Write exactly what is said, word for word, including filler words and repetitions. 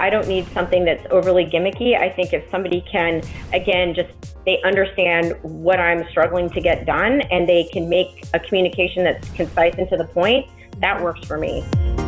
I don't need something that's overly gimmicky. I think if somebody can, again, just they understand what I'm struggling to get done and they can make a communication that's concise and to the point, that works for me.